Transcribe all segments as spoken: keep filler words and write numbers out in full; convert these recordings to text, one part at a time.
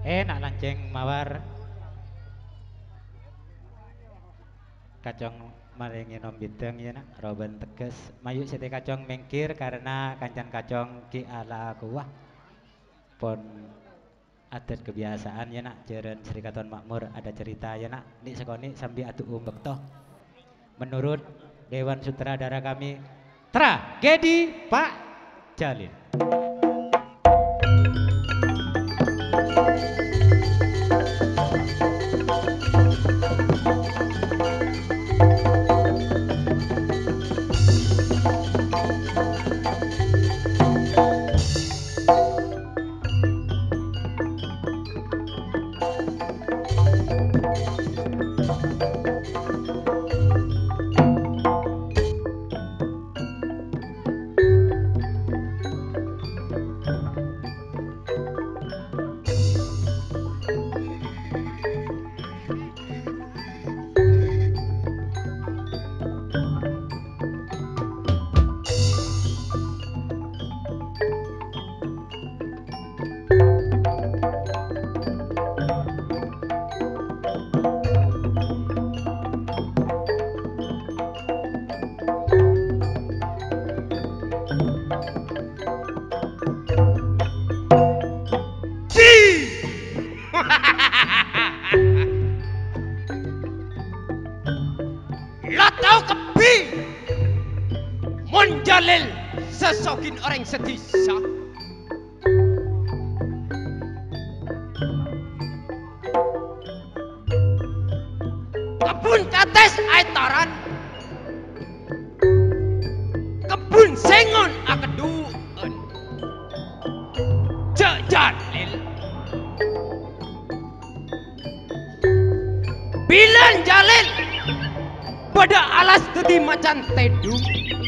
Enak lanceng mawar kacang maringi nom bidang ya nak roban teges mayu sete kacang mengkir karena kancan kacang ki ala aku wah pon adat kebiasaan ya nak jeren Sri Katon Makmur ada cerita ya nak nik sekoni sambil atu umbek toh menurut Dewan Sutradara kami tragedi Pak Jalil. Lo tau kebi Monjalil sesokin orang sedisa kebun kates aitaran kebun sengon akeduan Cek Jalil Bilan Jalil pada alas tadi macan tedung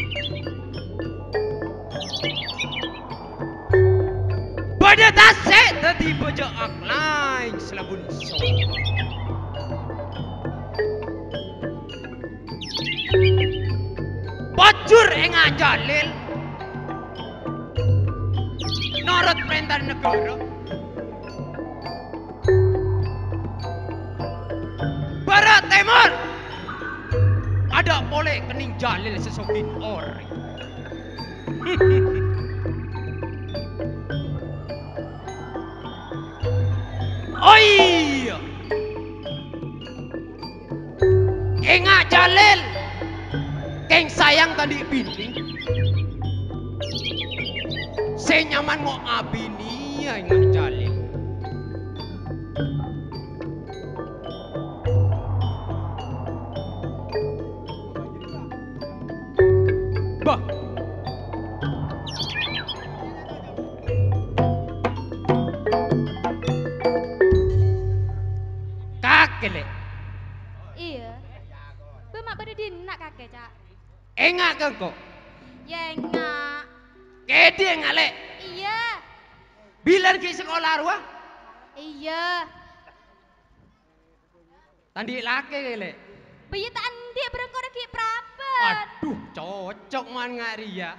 pada tasek tadi bojo aklain selabun so Pacur enga Jalil norot perintah negara Barat Timur ada boleh kening Jalil sesokin orang oh iya enga Jalil keng sayang tadi bini saya nyaman mau abini ya enga Jalil bah kakek le Iya. Bemak pada dinak kakek, Cak. enga kengko Ya enggak. kedi enga le Iya. bilar ki sekolah ruah Iya. tandi laki le Bayi tak andi berengkor ki prapat. aduh cocok man ngari ya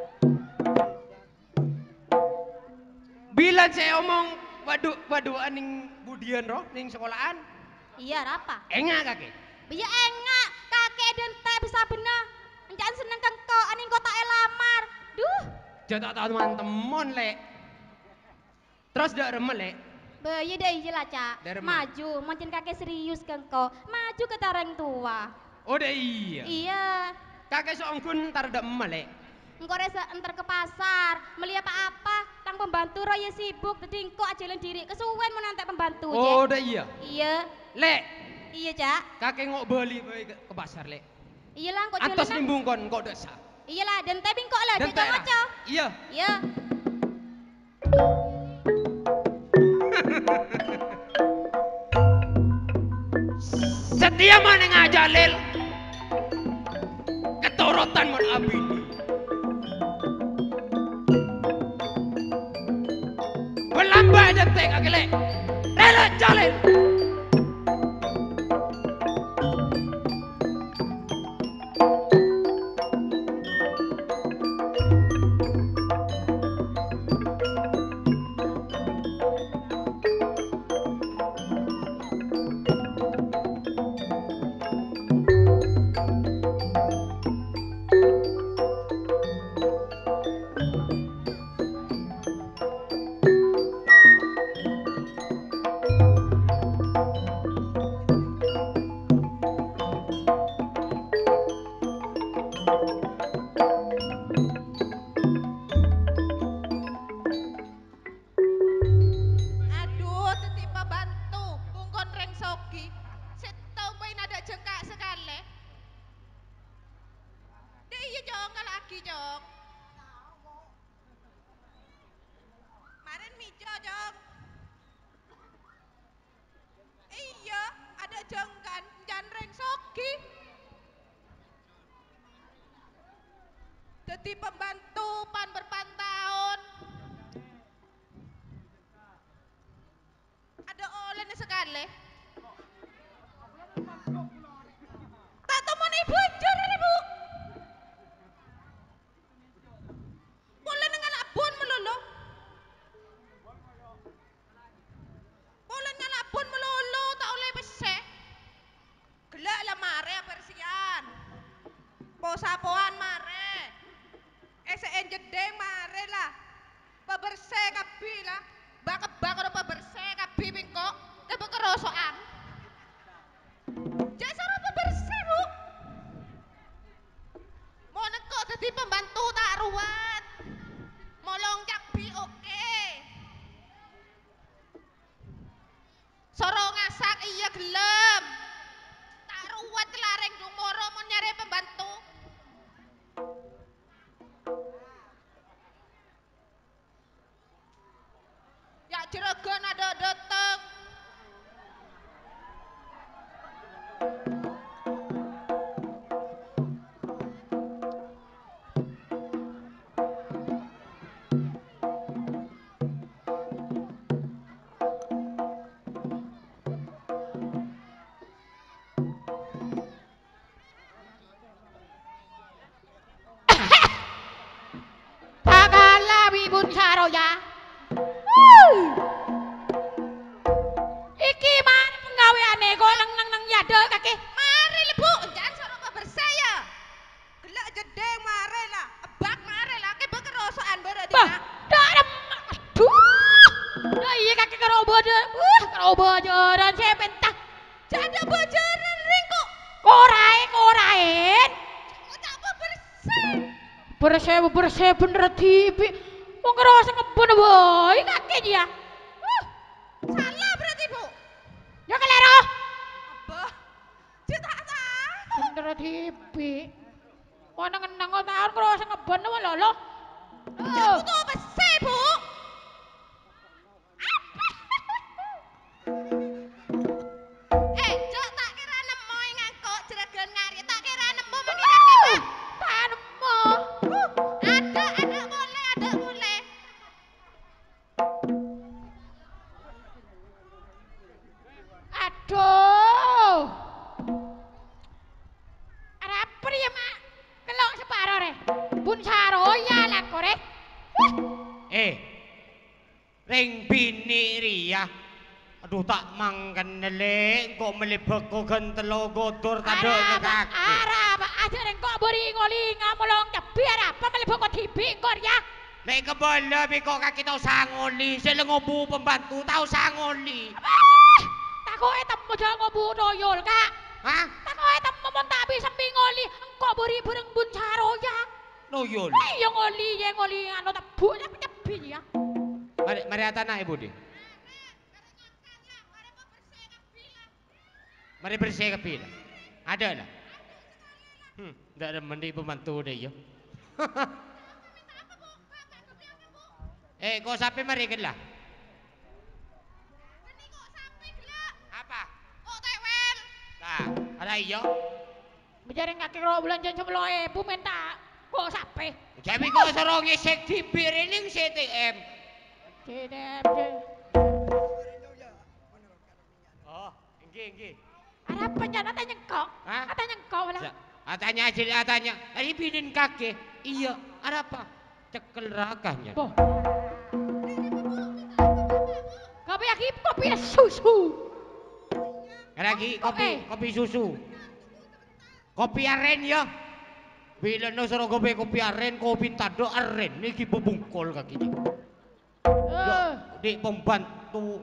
bila saya omong waduh waduh aning budian roh ning sekolahan Iya, apa? enga kakek Bayi enggak. Kakek dan tak bisa benar. Jangan seneng kengko aning kota elamar. Duh. jatah teman-teman le terus dak remel le Bayi deh iya lah, Cak. Dari mana? Maju, mancing kakek serius kengko. Maju ke tarang tua. oh dah iya Iya. kakek seongkun tar dak emel le Engkau resa entar ke pasar, beli apa-apa, tang pembantu roya sibuk, jadi engkau ajalan diri, kesuwen mau nanti pembantu oh je. dah iya Iya, le iya Cak. kakek ngok beli bae ke, ke pasar le Iya lah, engkau atas jalan. nimbung kon kok dak sah Iya lah, dan tapi engkau lah, dan dia tak ngoco. iya Iya. setia mana ngajalil ketorotan mon abini berlambak detik akile rela jalil Jong? Marin mico, Jong. Iya, ada jengkan janreng soki. Jadi pembantu pan berpantahun. Ada olen sekali. Tak temen ibu aja ibu. Boleh dengan abon melulu. Boleh dengan abon melulu tak oleh besek. Gelak lah mare persian. Posapoan mare. Esen jedeng mare lah. Pebersih kapi lah. Bak-bak ada pebersih kapi bingkok. Tapi kerosokan. Jangan sarap pebersih bu. Mau nekok jadi pembantu tak ruwet. Molong capi oke. Soro ngasak iya gelem. Tak ruwet kelareng dong moro mau nyari pembantu. Ya jeragan ada dateng. Tagala bibun saroya. Iki mana penggaweane kok nang nang nang yade kaki. Mari le bu, jangan soro bersih ya. Gelak jedeng mare lah. Ebak mare lah ke bekerosokan berarti Bah, nak. darem. Aduh. Dah iya kaki kerobo je. Uh, kerobo jaran saya pentah. Jada bojaran ringko. Korae koraen. Oh tak apa bersih. Bersih bersih bener tipi. Wong ngerasa ngebon boy kaki dia. Uh, Salah berarti bu. ya kelero. Abah. Cita tahu. Bener tipi. Wong nang nang tahun ngerasa ngebon wong lolo. Jamu tuh bersih bu. Eh, Jok tak kira nemu ngangkok jeragan ngari, tak kira nemu mengira keba. Tanemo. Ada, ada boleh, ada boleh. Aduh. Ada apa ya mak? Kelok separo re. Bun saroya lah kore. Eh, ring bini ria. Aduh tak mangkan nelek, kok melibek kok gentelo gotor tado Arab, kaki. Arab, aja reng kok beri ngoli ngamolong tapi apa melibuk kok tibi kor ya. Nek kebala bi kok kaki tau sangoli, sila ngobu pembantu tau sangoli. Ah, tako etam mo jangan ngobu doyol kak. Hah? Tako etam mo mon tak bisa ngoli, engkau beri bereng bun saroya. Noyol. Ayo ngoli ya ngoli anu tak bu ya penyebbi ya. Mari mari atana ibu di. Mari bersih ke lah. Ada lah. Hmm, tidak ada mandi pembantu deh ya. Eh, kau sampai mari ke lah. Ini kok sampai gelak. Apa? Kok tewel. Nah, ada iya. Bicara kaki kalau belanja sebelum ibu minta kok sampai. Jadi kau suruh ngesek di piring C T M. Tidak, Oh, enggak enggak. ada apa nyana tanya kok? Hah? Ada nyengkau lah. Atanya aja, atanya. Tadi binin kaki. Iya, ada apa? Cekel rakahnya. Boh. Kopi lagi kopi susu. Lagi Oh, kopi, eh. kopi susu. Kopi aren ya. Bila no suruh kopi kopi aren, kopi tado aren. Niki bubungkol kaki ni. Eh, Di pembantu.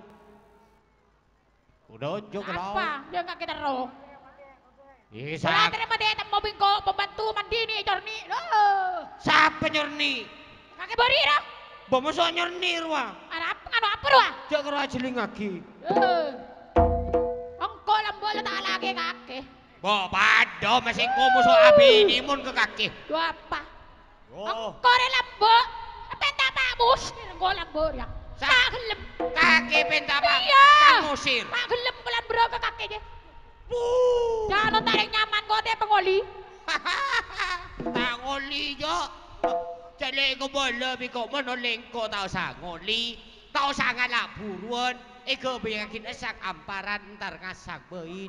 Udah ojo kalau. apa? Dia nggak kita roh. Iya, Saya sak. terima dia mau bingko pembantu mandi nih jorni. Loh. Siapa nyerni? Kakek beri dah. Bawa masuk nyerni ruang. Ada apa nganu apa doa? Jak kera jeling lagi. Eh. Engkau lambo tak lagi kakek. Bo, pado masih kau musuh abi ini mun ke kaki. Dua apa? Oh. Kore lambo. Penta pak musir engko lambo ya. Sa- Tak gelem. Kaki pinta pak. Iya. Tak ngusir. Tak gelem bulan bro ke kakinya. Wuh. Jangan tarik nyaman kok te pengoli. Tak ngoli yo. Jadi ko bola biko menoleng ko tau sa ngoli. Tau sa ngalak buruan. Eko bayakin esak amparan ntar ngasak bein.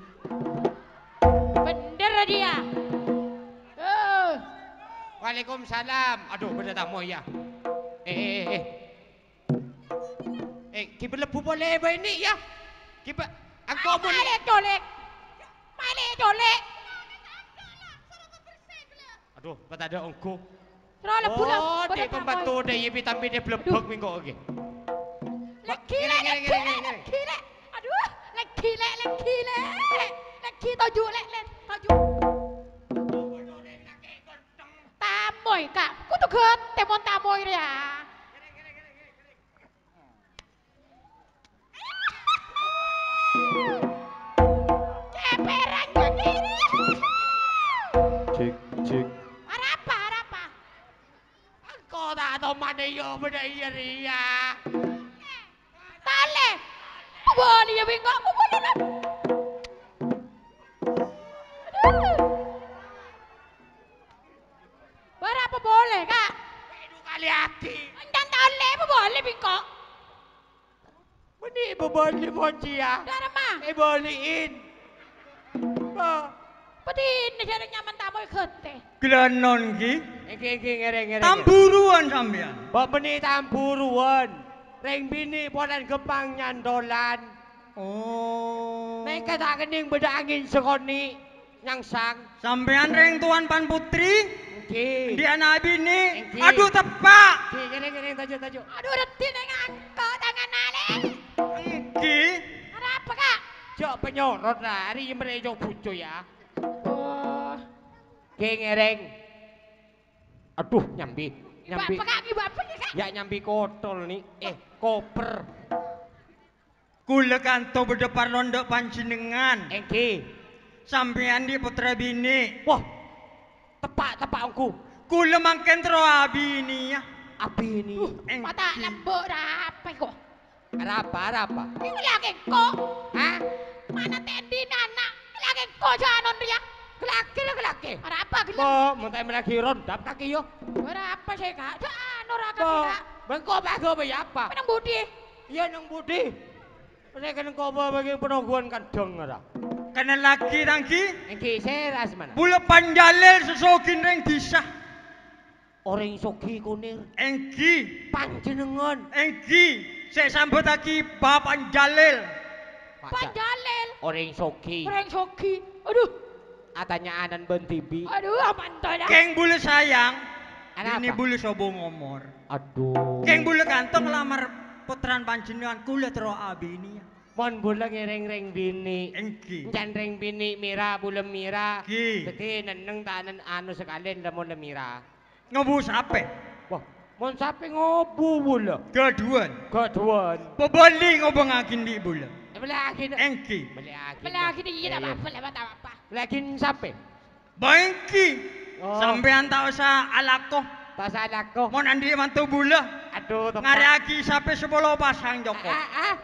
Bener dia. Eh, Waalaikumsalam. Aduh, benda tamu ya. Eh, eh, eh. Eh, kita lebu boleh apa ini ya? Kita, aku Ay, boleh. malik colek. Malik colek. Aduh, kata ada engkau. Terus lebu lah. Oh, Bodoh dia tak pembantu koi. dia, tapi tapi dia belebek minggu oke. Lagi le, lagi le, lagi le. Aduh, lagi le, lagi le. Lagi toju le, le. Toju. Tamoy kak. Kutu ket, temon tamoy ya. Ceperan jadi. Cek cek. Arapa, arapa. Engkau tak tahu mana yo benda iya dia. Tale. Boleh ya bingo, boleh lah. Aduh. Berapa boleh kak? Itu kali hati. Enggak tale, apa boleh bingo? Ini bebali mochi ya. Dari mah? Eh baliin. Ba. Pati ini jadi nyaman tamu ikut. Glanon ki Engke engke ngereng ngereng. tamburuan sampean. Ba beni tamburuan. Reng bini podan gepang nyandolan. Oh. Nek kata kening beda angin sekoni nyangsang. Sampean reng tuan pan putri Engke. di anak bini. Engki. Aduh tepak. Engke ngereng ngereng tajuk tajuk. Aduh reti dengan angkot tangan ale. Engki Ada apa kak? Jok penyorot lah, hari ini mereka jok bucu ya. Oh. Ke ngereng. Aduh, nyambi. Nyambi. Bapak kak, ibu apa nih kak? Ya nyambi kotol nih. Eh, koper. kula kanto bedepar londok panjenengan. Engke. Sampean di putra bini. Wah, tepak tepak aku. Kula mangken tro abini ya. Apa ini? Mata lembut apa kok? Ada apa? Ada apa? Ini lagi kok. Hah? Mana tendi anak? Lagi kok janon dia? Kelaki lah kelaki. Ada apa gelap? Bo, muntah lagi rondap kaki yo. Ada apa sih kak? Janon raka Bo, kak. bengkok bago ba apa? Menang budi. Iya nang budi. Mereka nang koba bagi penungguan kadang ada. Kena lagi tangki. Engke seras mana? Bula panjalel sesokin reng disah. Orang soki kunir. Engki. Panjenengan. Engki. Saya sambut lagi bapak Jalil. Panjalel. Orang soki. Orang soki. Aduh. Atanya anan bentibi. Aduh aman tuh dah. Keng bulu sayang. Ada Ini apa? bulu sobo ngomor. Aduh. Keng bulu kantong lamar putran panjenengan kula tero abini. Mon bulan ngereng-reng bini. Engki. Jan reng bini mira bulan mira. Ki. Jadi neneng tanan anu sekalian lemon mira. Ngobus apa? Wah, mon sapi ngobu bula. Keduan. Keduan. Pebali ngobong akin di bulu. Belaki na. Engki. Belaki. Belagi dia tak apa-apa lah tak apa. Belaki sapi. Bangki. Oh. Sampean tau sa alako. Tak salah ko. Mon andi mantu bulu. Aduh, tepat. Ngariaki sampai sepuluh pasang Joko. Ah, ah.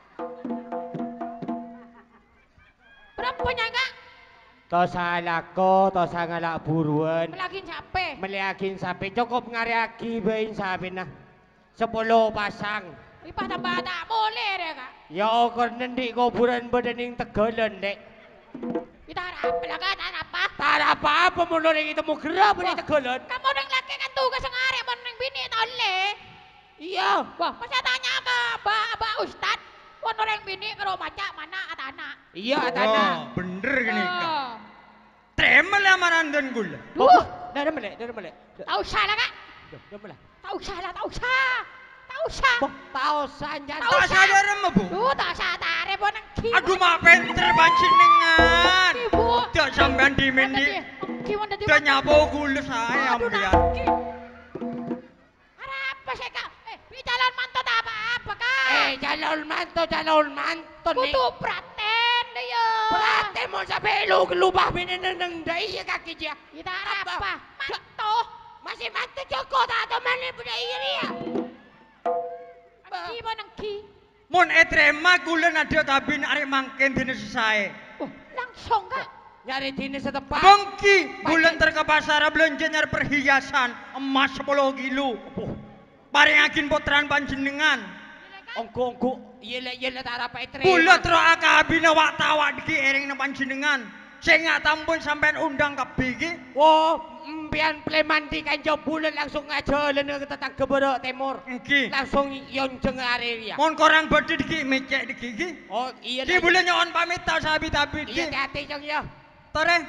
Berapa kak? To salah ko, to sangalak buruan. Belagi siapa? Meliakin sapi cukup ngariaki bain sapi na. Sepuluh pasang. Ipah tambah tak boleh deh kak. Ya kau nanti kau buran badaning tegalan dek. Kita harap lah kak, tak apa. Tak ada apa-apa mau orang itu mau gerak beri tegalan. Kamu orang laki kan tugas ngare, mau neng bini tak boleh. Iya. Wah, masa tanya ke Mbak Mbak Ustad, mau orang bini ke rumah cak mana atau anak? Iya tanah. Oh, bener gini kak. Oh. Tremel ya marandan gula. Duh. Dah dah melek, dah melek. Tak usah lah kak. Dah dah melek. Tak usah lah, tak usah. Tak usah. Boh, tahu sanjan. Tak Tak usah. sadar mau bu. Duh, tak usah tarik mau neng kiwan. Aduh mak penter panjenengan. Ibu. Tidak sampean di mendi. Kiwan tadi. Tidak nyapo gula saya Aduh, ambian. nangki. Ada apa sih kak? Eh, di jalan mantau tak apa-apa kak. Eh, calon manto, calon manto nih. Butuh praten dia. Perhati mau sampai lu kelubah bini neng dai ya kaki dia. Kita ada apa? Manto. Masih mantu Joko tak teman punya iri ya. Nengki mana nengki? Mun etrema kula nadya kabin arek mangken dene sesae. Oh, langsung kak. Nyari dini setepak. Bengki bulan terke pasar belanja nyari perhiasan emas sepuluh kilo. Paringakin putran panjenengan. Ongko-ongko, iya iya tak apa etre. Kula tro akabine wak tawak iki ering nang panjenengan. Sing gak tampun sampean undang kabeh iki. Oh, mbian plemanti kanjo bulan langsung ngajolen ke tetang Geboro Timur. Nggih. Langsung yonjeng area. Mon korang badhe iki mecek iki iki. Oh, iya. Ki bulan nyon pamit ta sabi-tabi iki. Iya, hati jong ya. Tore.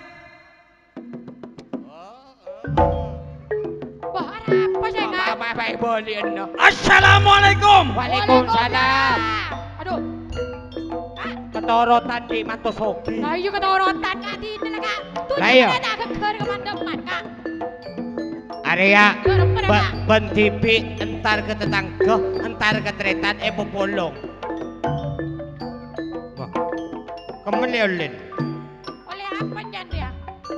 Wah, apa sih kak? Baik-baik boleh no. Assalamualaikum. Waalaikumsalam. Aduh. Ketorotan di mantu sogi. Nah iya ketorotan kak di ini lah kak. Tuh Lah iya. tak keker kemandeman kak. Area Gerepen ba kak. bentipi entar ke tetangga, entar ke tretan eh popolong. Wah. Kemelelin. Oleh apa jan dia?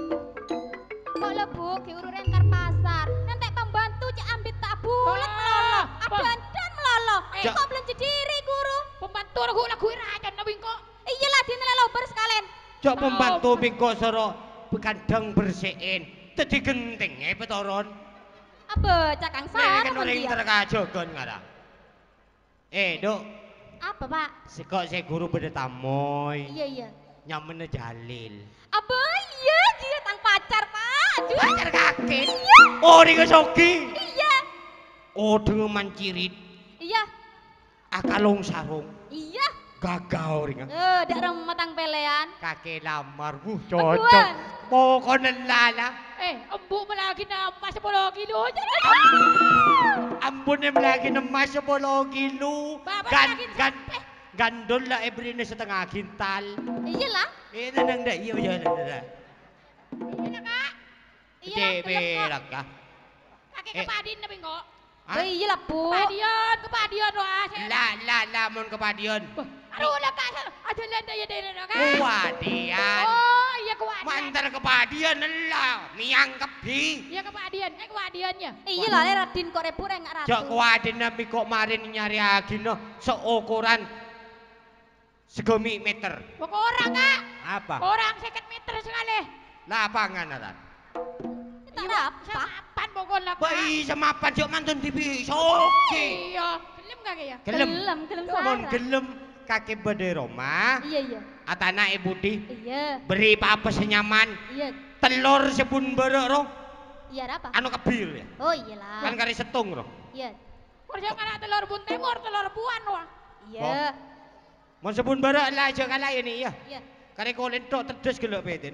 Kok lebu diurure entar pasar. Nanti pembantu cek ambit tak bulet melolo. Adandan melolo. Ja- Kok belum diri guru? Pembantu lagu lagu rajan nabi kok. Iyalah dine lelober sekalian. Cok pembantu bingko soro bekandang bersihin. Tadi genting eh petoron. Apa cakang Nek sar kan orang dia? terkajogon ngara. Eh, Dok, Apa pak? sekok saya guru beda tamoy. Iya iya. Nyamene Jalil. Apa iya dia tang pacar pak? Aduh. Pacar kakek. Iya. Oh, ini kesoki. Iya. Oh, dengan mancirit. Iya. Akalong sarung. Iya. Gagau ringa. Eh, dak remetang pelean. Kakek lamar. Uh, Aduan. cocok. Pokoknya lala. Eh, embu lagi nama sepuluh kilo aja. Ampun em lagi nemas sepuluh kilo. Bapak Gan, lagi gan, gandol lah ebrine setengah kintal. Iyalah. Eh, nanang da iyo ya nanang. Iya kak. Iyalah. Cek gelem kok. berak kah? Kakek Eh. kepadin nabi kok. Hah? Oh, iyalah bu. Kepadian, kepadian wah. La la la mon kepadion. Aduh lah kak. Aja lenda ya deh kak. Kuadian. Oh iya kepadian. Mantar kepadian lah. Miang kebi. Iya kepadian. Eh kepadiannya. Iyalah le Radin kok repur enggak ratu. Jok kuadin nabi kok marin nyari agino seukuran segemi meter. Pokok orang kak. Apa? Orang seket meter sekali. Lapangan aran. Tak ada apa? Samapan pokoknya kak. Bayi semapan jok mantun tibi soki. Iya. Gelem kak ya? Gelem. Gelem, gelem Mon suara. gelem kakek bede Roma. Iya iya. Atana ibu di Iya. beri apa senyaman. Iya. Telur sebun berek roh. Iya apa? Anu kebir ya. Oh iyalah. Kan kari setung roh. Iya. Kerja kena telur bun timur, telur buan wah. Iya. Mon sebun berek lah aja kalah ini ya. Iya. Kari kolen tok tedes gelok petin.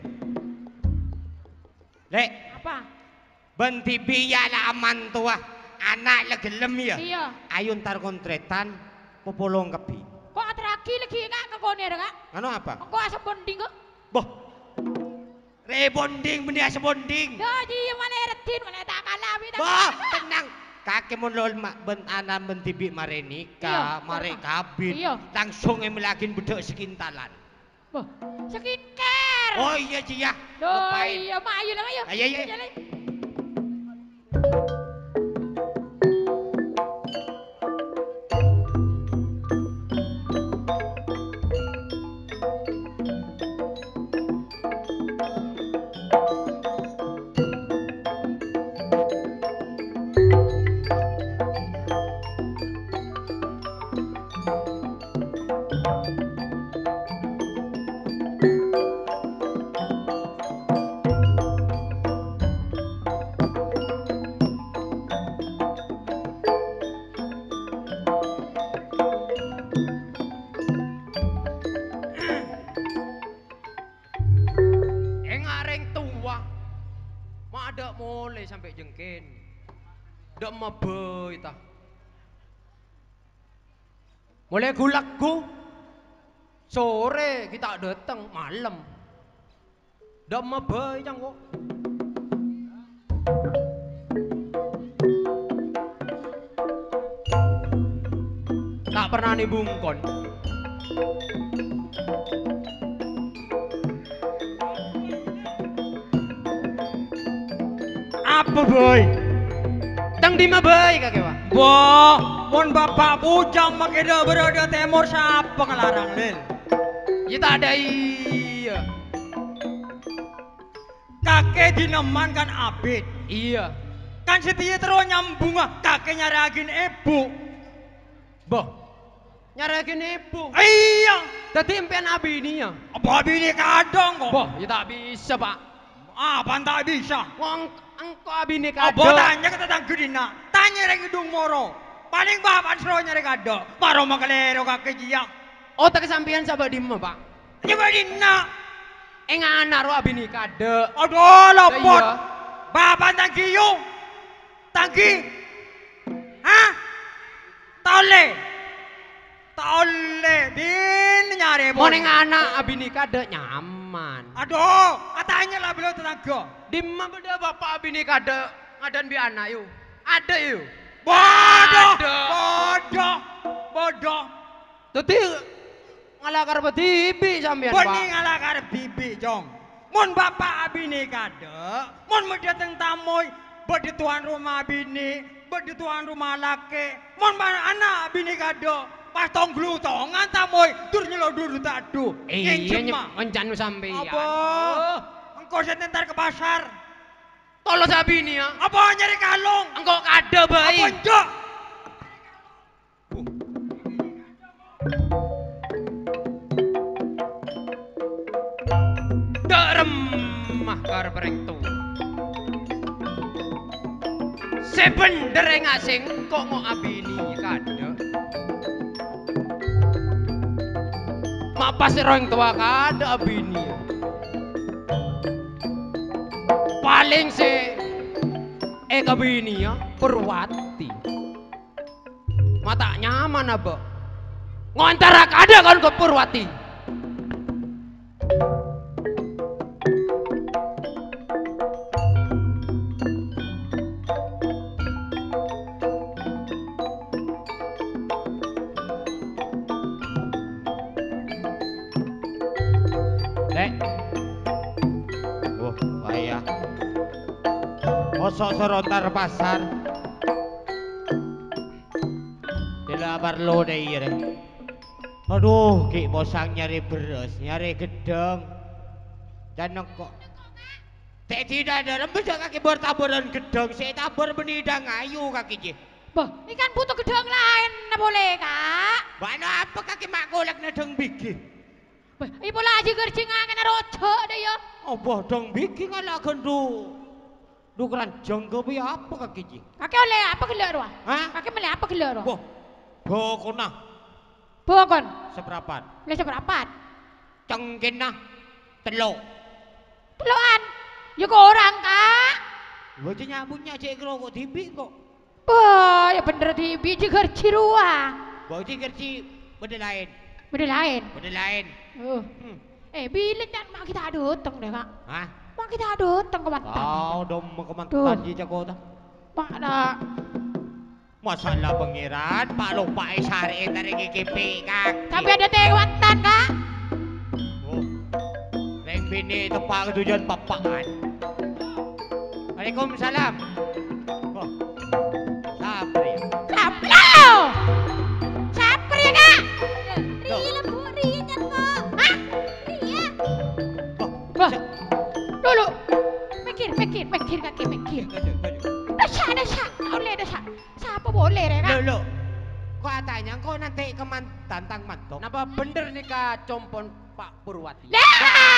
Lek, Apa? benti biya lah aman tua. Anak lah gelem ya. Iya. Ayo ntar kontretan popolong kebi. Kok atraki lagi kak ke koner kak? Anu apa? Kok asap bonding kok? Boh. Rebonding benda sebonding. Dah ji mana retin mana tak kalah kita. Boh, tenang. Kakek mun lol mak ben anak benti bi mare nikah, Iya, mare iya. kabin. Iya. Langsung em lagi bedok sekintalan. Boh, skincare. Oh iya Ci ya. Doh Lupain. iya mak ayo lah ayo. Ayo, ayo. Jalan. Mak dak mulai sampai jengken. Dak mabei ta. Mulai gulakku. Sore kita datang malam. Dak mabei jang kok. Tak pernah nih bungkon. Apa boy? Nang di mabai kakek Pak. Boh, mon bapak bujang makeda berada timur siapa ngelarang lil? Ya tak ada iya. Kakek dineman kan abid. Iya. Kan setia terus nyambung ah kakek nyaragin ibu. Boh. Nyarakin ibu. Iya. Tadi impian abi ini ya. Apa abini kadang kok? Boh, ya tak bisa Pak. Apa tak bisa? Wong engko abi ini Apa kado. tanya ke tetangga dina? Tanya rek gedung moro. Paling bapak seru nyari kado. Maro makalero kakek jiang. Oh, tak kesampian sahabat di mana, Pak? Nyoba dina. Eh ngana ro abi ini kado. Aduh lopot. Iya. Bapak tangki yuk. Tangki. Hah? Tole. Tole. Din nyari Mau neng anak abi ini kado nyaman. Aduh, katanya lah beliau tetangga. Di mana beda bapak abi ini kado ngadan bi anak yuk. Ada yuk. Bodoh. Ada. Bodoh. Bodoh. Tadi ngalah karep tibi sampean, Pak. Boni ngalah karep bibi, Jong. Mun bapak abine kade, mun mau dateng tamu, bodi tuan rumah abine, bodi tuan rumah laki, mun mana anak abine kade, pas tong glutongan tamu, dur nyelo dur tadu. Iya, ngencanu sampean. Apa? Engkau setentar ke pasar. Tolong sabi ini ya. Apa nyari kalung? Engkau kado bayi. Apa njok? Dak remah karo pereng tu. Sebener ngasing kok ngok abi ini kado. Mak pas orang tua kado abi ini. Paling se eh abi ini ya Purwati. Mata nyaman apa? Ngontara kado kan ke Purwati. Lek. Wah, bahaya. Mosok serontar pasar. Tidak perlu deh iya. Aduh, ki bosang nyari beras, nyari gedeng. Dan kok Tek tidak ada rembes kaki bertaburan gedeng, saya tabur benidang ayu kaki je. Bah, ini kan butuh gedang lain, nah boleh kak? Mana apa kaki mak golek nedeng bigi? Bah, ibu lagi kerja ngangen rojo deh ya. Apa dong bigi ngalah gendu? Du keranjang kopi apa kaki je? Kakek oleh apa gelak ruah? Hah? Kakek melih apa gelak ruah? Wah, bokona Bokon, seperapat, melih seperapat. cengkin nah, telok. Teluan, ya kok orang kak? Baca nyambutnya cek kok tibi kok. Wah, ya bener di biji kerja ruah. Baca kerci benda lain, Beda lain. benda lain. Uh. Hmm. Eh, bilang dan mak kita aduteng deh kak. Hah? Mak kita aduteng ke mantan. Kau dong Tuh. kemantan di Jakarta. Mak ada. Masalah pengiran, Pak lupa syari dari G K P kaki. Tapi ada teh mantan kak. Oh. Reng bini tepat ketujuan papangan. Waalaikumsalam. Oh. Sabri. Sablo. Sabar ya kak. Loh. Ria lah bu, Ria kan kok. Hah? Ria. Oh. Wah. Dulu. Mikir, mikir, mikir kakek mikir. Dasar, dasar. Boleh dasar. Siapa boleh deh kak? Loh, loh. Kok katanya kau nanti ke mantan tang mantok? Napa bener nih kak compon Pak Purwati? Lah,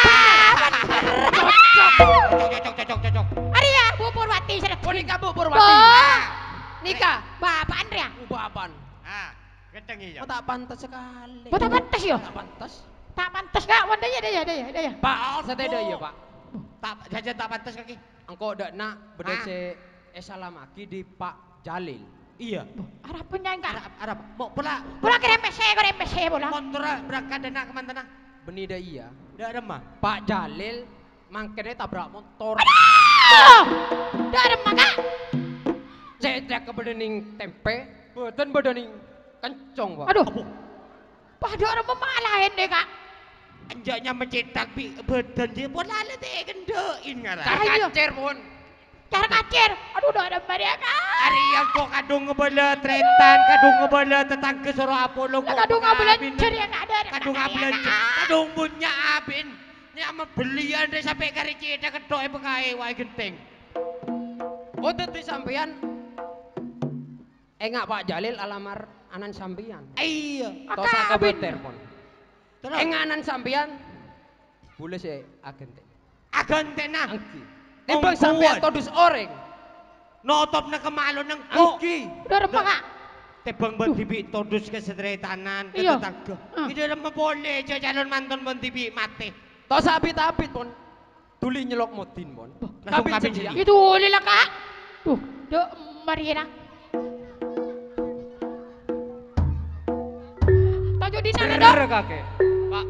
Cocok, cocok, cocok, cocok. Arya, Bu Purwati sudah. Oh nikah Bu Bo. Purwati. Nikah. Bapak Andrea. Ubah apaan? Ah, gedeng iya. Oh tak pantas sekali. Bo tak pantas yo. Tak pantas. Tak pantas kak. Wanda ya, daya, daya, daya. Pak, saya tidak ya Pak. Tak jajan tak pantas kaki. Engkau dak nak Ah. berdese esalamaki di Pak Jalil. Iya. Arab penyanyi kak. Arab, Arab. Mau pula. Bola kira M P C, kira M P C bola. Kontra berangkat dana ke mantan. Benida iya. Dak ada mah. Pak Jalil mangkene tabrak motor. Oh, dah ada maka. Saya tidak ke bedening tempe, boten bedening kencong Pak. Aduh. Pada orang memalahin deh kak. Anjaknya mencetak bi badan dia pun lala teh gendein ngara. Ayo. Kacer pun. Cara kacir. Aduh udah ada mereka. Ari yang kok kadung ngebele tretan, kadung ngebele tetangga soro Apollo kok. Kadung ngebelencer ya nggak ada. Kadung ngebelencer. Kadung punya abin. Ini amat belian deh sampai kari cita kedok e pekae wae genting. Oh tadi sampean enggak Pak Jalil alamar anan sampean. Iya. Tos kabeh telepon. Terus Enggak anan sampean. Boleh sih agen teh. agan tenah. Angki. Timbang sampean todus oreng. Notop na kemalo nang kok. Angki. Udah remah kak. Tebang bantibi todus ke setretanan ke Iya. tetangga. Ah. Itu lemah boleh aja calon mantan bantibi mati. Tos apit-apit pon. Tuli nyelok motin pon. Langsung Kapit kapit sedia. sedia. Itu lila kak. Tuh, dok Mariana. Tajuk di sana dok. Bener kakek. Pak.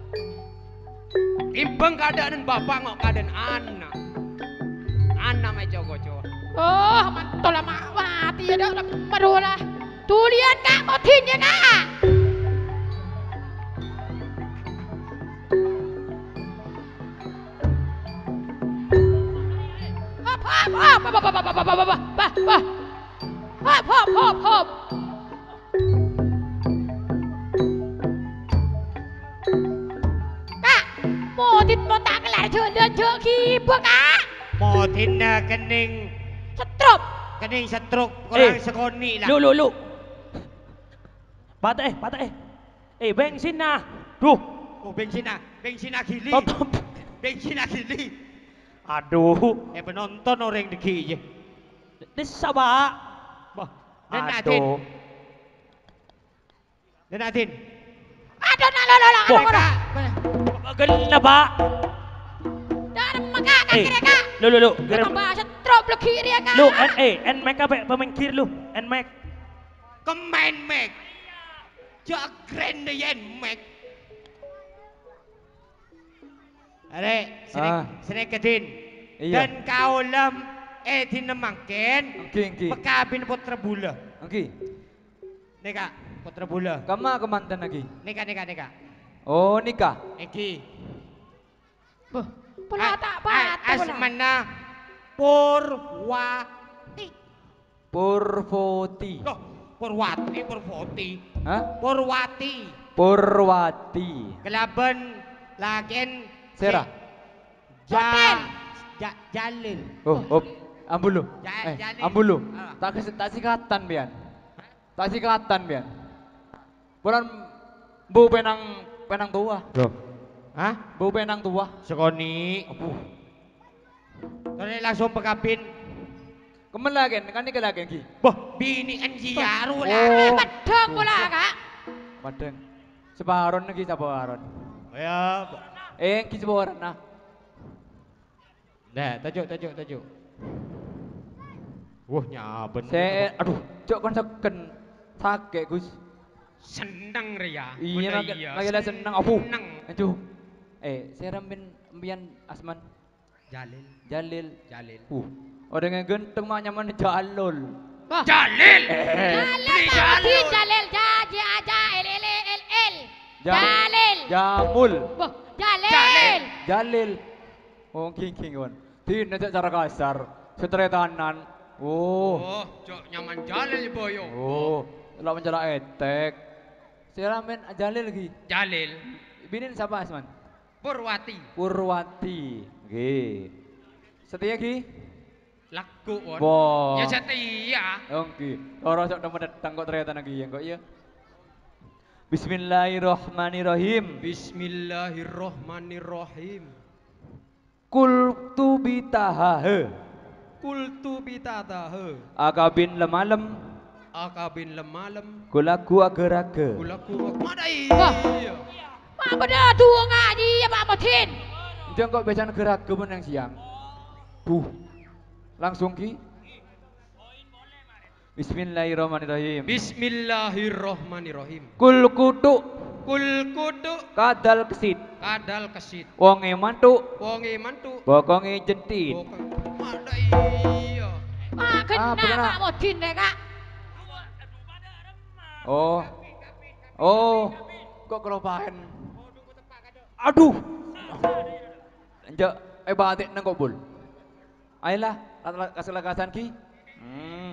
Imbang keadaan bapak ngok keadaan anak. Anak me jogo-jogo. Oh, mantul lama mati ya dok. Madola. Tulian kak, motinnya kak. Hop hop hop hop hop hop hop hop hop hop hop hop hop hop. Kak, motin mau tak kelar jalan jalan kibuk kak. Motin na kening Setrop. kening setruk Eh. kurang sekoni lah. Lu lu lu. Patah eh, patah eh. Eh, bensin nah. Duh, Oh bensin ah, bensin ah gili. tutup. Bensin ah gili. Aduh. Eh penonton orang deki je. Desa, Pak. Bah, dan Nadine. Aduh. Dan Nadine. Aduh, nah, lo, lo, lo, Wah. aduh, aduh. Gena, Pak. Dan maka kak Eh, kira kak. lu lu lu. Kita bahas setrop lo kiri ya kak. Lu, en eh, en make apa? Pemengkir lu. En make. Kemen mek. Jak keren deh yen mek. Are, sini Ah. sini kedin. Iya. Dan kau lem eh dinemangken. Oke, oke. Pekabin putra bula. Oke. Nika, putra bula. Kama kemantan lagi. Nika nika nika. Oh, nikah. Eki. Boh, pola tak patuh pola. Asmana Purwati. Purvoti. Loh, Purwati, Purwati. Hah? Purwati. Purwati. Kelaban lagen Sera. Ja, ja, Jalil. Oh, oh. Ambulu. Ja- Eh, Jalil. ambulu. Ah. Tak kes- tak sikatan bian. Tak sikatan bian. Bulan bu penang penang tua. Loh. Hah? Bu penang tua. Sekoni. Aduh. Tadi langsung pekabin. Kemen lagi, kan ini lagi ki. Boh, bini enjiaru Oh. lah. Pedang pola kak. Padeng. Separon lagi separon. Ya. Eh, ki separon nah. Nah, tajuk, tajuk, tajuk. Wah, nyaben. Saya, aduh, cok kon seken sakit Gus. Seneng Ria. Iya, lagi lagi lah seneng. Aduh, Seneng. aduh. Eh, saya ramen ambian Asman Jalil. Jalil. Jalil. Uh, orang yang genteng mah nyaman Jalul. Wah. Jalil. Eh, Jalil Pak Motin, Jalil. Ja, ja, ja, L, L, L, L. Ja- Jalil. Jamul. Boh, Jalil. Jalil. Oh, king king kon. Tin aja cara kasar. Setretanan. Oh. Oh, cok nyaman Jalil boyo. Oh, telah menjala etek. Saya ramen Jalil lagi. Jalil. Binin siapa Asman? Purwati. Purwati. Oke. Setia ki? Laku on. Wah. Ya setia. Oke. Orang sok nemen datang kok ternyata lagi yang kok iya. Bismillahirrahmanirrahim. Bismillahirrahmanirrahim. Kultu bitahahe. Kultu bitatahe. Akabin lemalem. Akabin lemalem. Kulaku ager-ager. Kulaku madai. Wah. Mak beda tua ngaji ya Pak Motin. Jangan kok biasa ager-ager menang siang. Buh. Langsung ki. Bismillahirrahmanirrahim. Bismillahirrahmanirrahim. Kul kutu Kul kudu kadal kesit. kadal kesit. Wonge mantuk. Wonge mantu. Bokonge jentit. Bokong madai. Mak kena Ah, bener. Pak Motin deh kak. Oh. Oh. Kok kelopahan? Aduh. Lanjut. Eh batik nang kok bul. Ayolah, kasih lagasan ki. Hmm.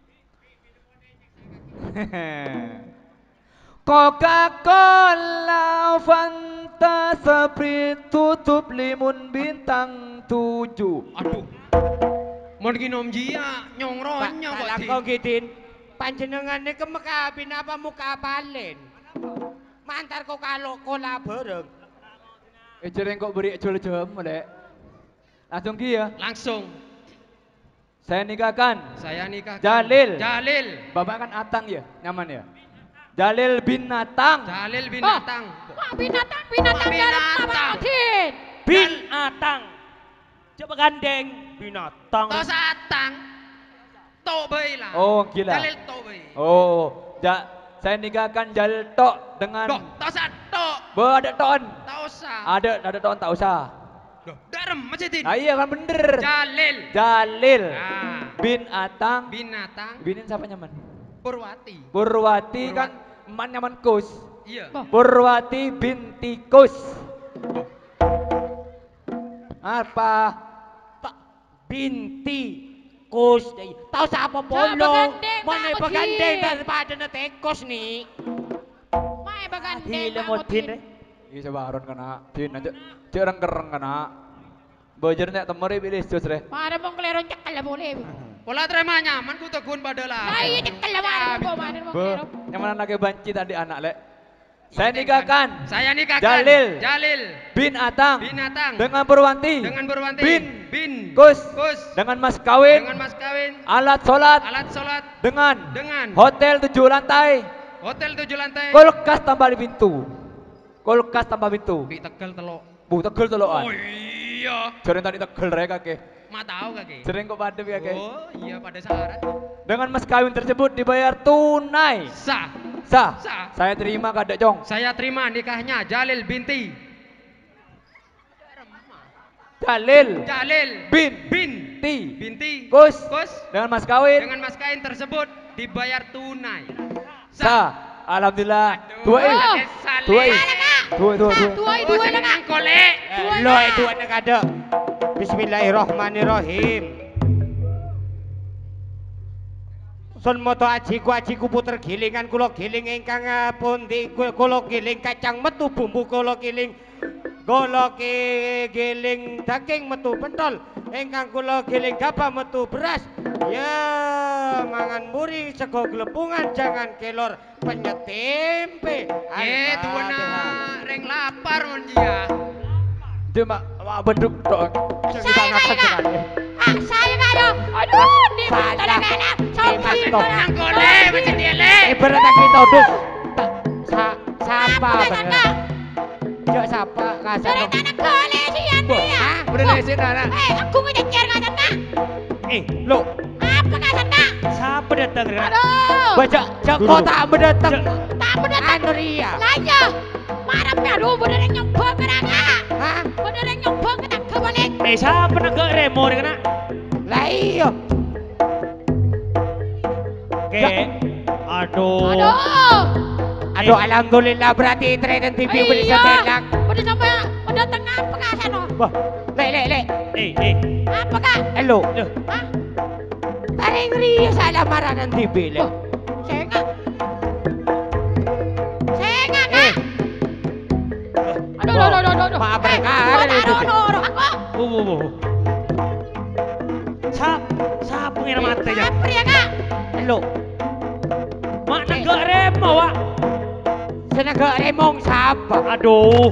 Coca-Cola, Fanta, Sprite, tutup limun bintang tujuh. Aduh. Mon ki nom jia nyong ronyo kok Kalau di. kau gitin, panjenengane kemekabin apa muka apalin? Mantar kok kalau kola bareng. Eh jereng kok beri jol-jol Dek. Langsung ki ya. Langsung. Saya nikahkan Saya nikah. Jalil. Jalil. Bapak kan Atang ya, nyaman ya. Jalil bin Natang. Jalil binatang. Wah, binatang, binatang Wah, dalam binatang. Mama Odin. Binatang. Coba gandeng binatang. To satang. To bae lah. Oh gila. Jalil to bae. Oh, ja, saya nikahkan Jalil tok dengan. Doh, to sato. Bo ada ton. Tak usah. Ada ada ton tak usah. Doh, darem macam tin. Ah, iya kan bener. Jalil. Jalil Ah. bin Atang. Binatang. Binin siapa nyaman? Purwati. Purwati kan emak nyaman kus. Iya. Purwati binti kus. Apa? Tak binti kus. Tahu siapa bolong? begandeng, Mana Pak begandeng Odin. daripada netekos nih. Mae bagandeng Gila Mama modin Odin. eh. Iya coba Aron kena. Din aja. Cereng kereng kena. Bojer nek temeri bilis jos re. Mana mong kelero cekal lah boleh. Pola terima nyaman ku tegun pada lah. Lah iya cekal lah mana mong mana mong Bo, kelero. yang mana lagi banci tadi anak lek. Saya nikahkan Saya nikahkan Jalil. Jalil bin Atang binatang dengan Purwanti dengan Purwanti bin bin Kus Kus dengan mas kawin dengan mas kawin alat sholat alat sholat dengan dengan hotel tujuh lantai hotel tujuh lantai kulkas tambah di pintu kulkas tambah pintu di Tegal telok. bu tegel telokan Oh iya. jaren tadi tegel rek kake Ma tahu kaki. jering kok padem kake Oh iya pada syarat. dengan mas kawin tersebut dibayar tunai Sah. sah Sah. saya terima kadek jong Saya terima nikahnya Jalil binti Jalil Jalil bin bin ti binti Kus Kus dengan mas kawin dengan mas kain tersebut dibayar tunai. sah alhamdulillah dua Aduh, i Ades Saleh. dua i dua dua dua Dua Oh, dua seneng nak. kolek. Lo itu anak ada. Bismillahirrahmanirrahim. Sun moto ajiku ajiku puter gilingan kula giling ingkang pundi kula giling kacang metu bumbu kula giling kula giling daging metu pentol ingkang kula giling gabah metu beras ya mangan muri sego glepungan jangan kelor penyet tempe. Eh, tuan Al-Fatihah. reng lapar mon dia. dia mak mak beduk tok Saya nggak ada. Ah, saya nggak ada. Aduh, di Salah. mana mana. Mas Sopi Tok. Nang kolek macam dia le. Ibarat kita udus. Sa sapa Apa bener? kata? Yo sapa ngasih. Sore tanah kole sih ya. Hah? bener dari sini anak Eh, aku ngejar nggak sana. Eh, lo Apa nggak sana? Siapa datang Rena? Aduh. baca Joko tak mendatang. Tak mendatang. Anu ria. Laya. Marah ya, aduh, bener yang nyoba keranga. Hah? Bener yang nyoba kita kebalik. Eh siapa nak remo ni kena? Lah iya. Oke. Aduh. Aduh. Aduh alhamdulillah berarti internet T V boleh Iya. sebelah. Bener sampai bener tengah apa kah sana? Wah, le le le. Eh eh. Apa kah? Halo. Loh. Hah? Taring ria salah maranan T V le. Oh, saya nggak. Saya nggak Eh, nggak. Aduh, aduh, aduh, aduh, aduh. Maaf, Eh, Reka. aduh, Ada di aduh, situ. aduh, aduh, aku. Oh, oh, oh. Sap, siapa yang mata ya? Apa ya kak? halo. Mak nak remo wak. Senaga remong siapa? Aduh.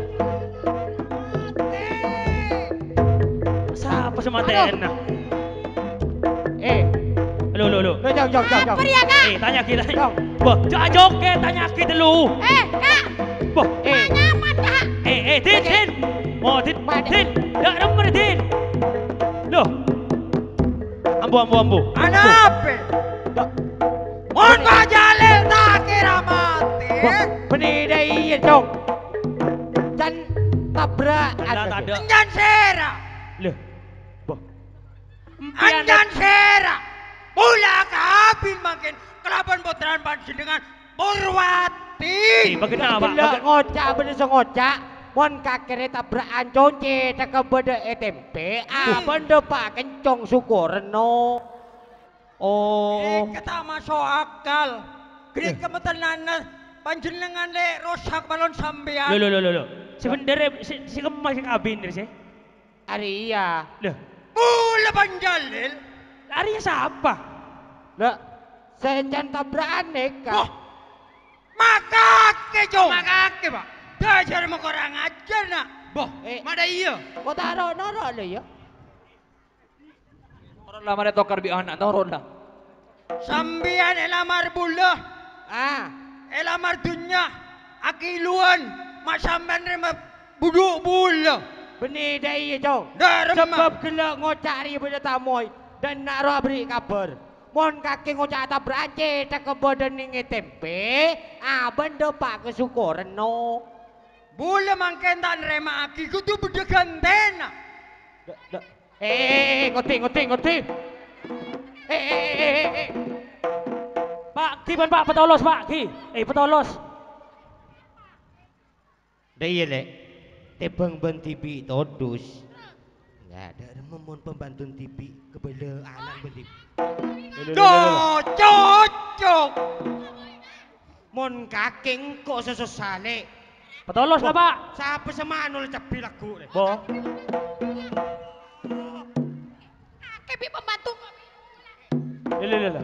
Siapa semata Aduh. enak? Eh, Lo lo lo. lo jauh jauh jauh jauh. Apa ya kak? Eh tanya kita. Jom. Bah, jangan joget tanya kita dulu. Eh, kak. Bah, Eh, Nyaman kak. eh eh Tin Tin. Oh Tin Tin. Dak remo ni Tin. Loh. Ambu ambu ambu. Ada apa? Mon Pak Jalil tak kira mati. penida iya dong. Dan tabrak Dah tak ada. Anjan sera. Loh. Bah. Anjan sera. Pula kabin makin kelaban putaran panjenengan Purwati. Eh, bagaimana Pak? Gila ngocak bener so ngocak. Mon kakere tabrakan conce tak beda tempe. Ah benda pak kencong syukurno. Oh. Eh kata masuk akal. Gede kemetenan panjenengan le rosak balon sampean. Loh, loh, loh, loh, loh. Sebenarnya si, si kemas si kabin sih. Arya. Loh, Mula panjalil. Arya siapa? Lah, senjan tabrakan neka. Wah, makake jong. Makake, Pak. Dajar mo kurang ajar nak. Boh, Eh. mada iya. Kau taruh noro lo ya. Orang lama ada tokar bi anak noron lah. Sambian elamar bula, Ah, elamar dunya, akiluan, masamban rema buduk bula. benih dah iya jong. Dah Sebab remah. gelak ngocak ri benda tamoy dan nak roh beri kabar. Mon kaki ngocak tabrakan ce tak beda ninge tempe. Ah benda pak kesyukuran no. Bula mangken tak nerima aki, kudu beda gantena. Eh, ngoti, ngoti, ngoti. Eh, eh, eh, eh, eh. Pak, Ki ban Pak, petolos Pak, Ki. Eh, petolos. Dah iya lek. Tebang ban T V todus. Enggak ada memon pembantu T V kebela anak ban T V. Cocok. Mon kakek kok sesosale. Petolos lah Pak. Siapa semanul cepi lagu le. Bo. Kepi pembantu. Loh, loh, loh, loh.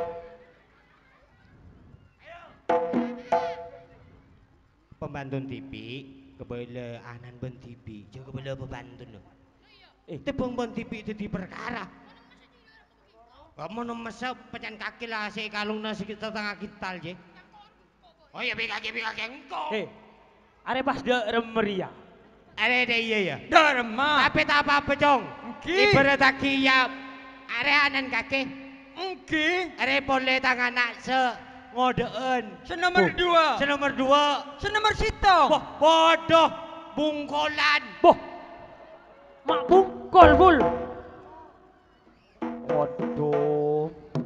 Pembantu T V kebela anak ban T V. Juga kebela pembantu no. Eh, Tebang ban T V itu di perkara. Kamu nomor masa pecan kaki lah si kalung nasi kita tengah kintal je. Oh ya bi kaki bi kaki engkau. eh. Are pas de remeria. Are deh iya ya. Dah remah. Tapi tak apa-apa cong. Ki. Ibarat kaki ya. Are anan kaki. Engki. Are boleh tangan nak se ngodeun. Senomor dua. Senomor dua. Senomor sito. Wah bodoh. Bungkolan. Boh. Mak bungkol full. Waduh.